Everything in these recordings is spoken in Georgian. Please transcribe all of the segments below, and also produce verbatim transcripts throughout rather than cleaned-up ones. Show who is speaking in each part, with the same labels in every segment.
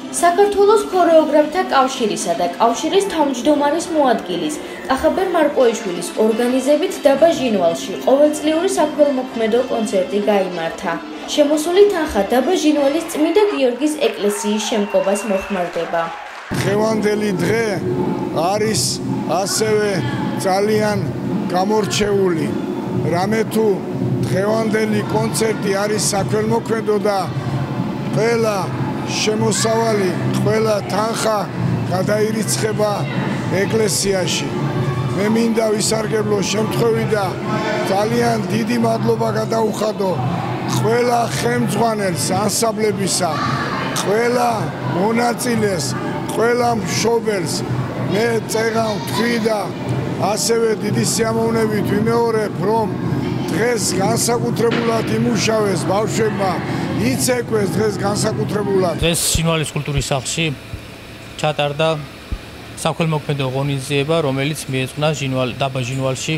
Speaker 1: საქართველოს ქორეოგრაფთა კავშირისა და კავშირის თავმჯდომარის მოადგილის კახაბერ მარკოიშვილის ორგანიზებით დაბა ჟინვალში ყოველწლიური საქველმოქმედო კონცერტი გაიმართა. შემოსული თანხა დაბა ჟინვალის წმინდა გიორგის ეკლესიის შემკობას მოხმარდება.
Speaker 2: დღევანდელი დღე არის ასევე ძალიან გამორჩეული. რამე თუ დღევანდელი კონცერტი არის საქველმოქმედო და ყველა შემოსავალი, ყველა თანხა გადაირიცხება ეკლესიაში. მე მინდა ვისარგებლო შემთხვევით და ძალიან დიდი მადლობა გადაუხადო ყველა ხელმძღვანელს ანსამბლებისა, ყველა მონაწილეს, ყველა მშობელს. მე წეღავ თქვი და ასევე დიდი სიამოვნებით ვიმეორებ, რომ დღეს განსაკუთრებულად იმუშავეს ბავშვებმა, იცეკვეს დღეს განსაკუთრებულად.
Speaker 3: დღეს ჟინვალის კულტურის სახლში ჩატარდა საქველმოქმედო ღონისძიება, რომელიც მიეძღვნა ჟინვალ დაბა ჟინვალში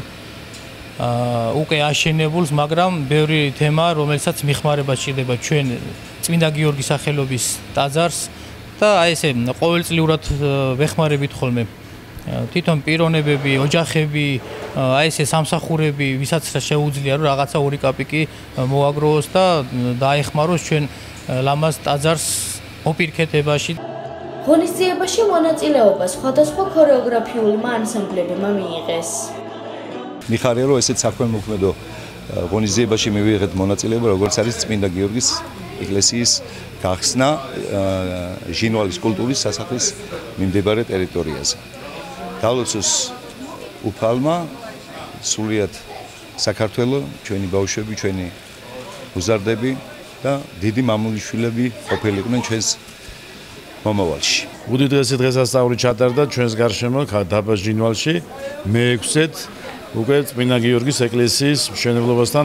Speaker 3: უკვე აშენებულს, მაგრამ ბევრი თემა, რომელსაც მიხმარება სჭირდება ჩვენ წმინდა გიორგის სახელობის ტაძარს და აი ესე ყოველწლიურად ვეხმარებით ხოლმე თვითონ პიროვნებები, ოჯახები, აი ესე სამსახურები, ვისაც შეუძლია რომ რაღაცა ორი კაპიკი მოაგროვოს და დაეხმაროს ჩვენ ლამაზ ტაძარს მოპირკეთებაში.
Speaker 1: ღონისძიებაში მონაწილეობა სხვადასხვა ქორეოგრაფიულმა ანსამბლებმა მიიღეს.
Speaker 4: მიხარია რომ ესეთ საქველმოქმედო ღონისძიებაში მივიღეთ მონაწილეობა, როგორც არის წმინდა გიორგის ეკლესიის გახსნა ჟინვალის კულტურის სასახლის მიმდებარე ტერიტორიაზე. დალოცოს უფალმა სულიად საქართველოს, ჩვენი ბავშვები, ჩვენი უზარდები და დიდი მამულიშვილები ყოფილიყვნენ ჩვენს მომავალში.
Speaker 5: უდიდესი დღესასწაული ჩატარდა ჩვენს გარშემო დაბა ჟინვალში მეექვსედ უკვე წმინდა გიორგის ეკლესიის მშენებლობასთან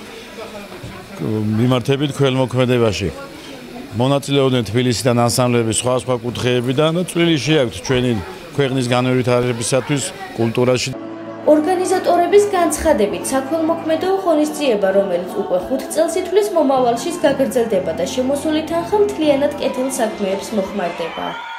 Speaker 5: მიმართებით ქველმოქმედებაში. მონაწილეობდნენ თბილისიდან ანსამბლები სხვადასხვა კუთხეებიდან და წვლილი შეაქვთ ჩვენი ქვეყნის განვითარებისათვის კულტურაში.
Speaker 1: ორგანიზატორების განცხადებით საქველმოქმედო ღონისძიება, რომელიც უკვე ხუთ წელს ითვლის, მომავალშიც გაგრძელდება და შემოსული თანხა მთლიანად კეთილ საქმეებს მოხმარდება.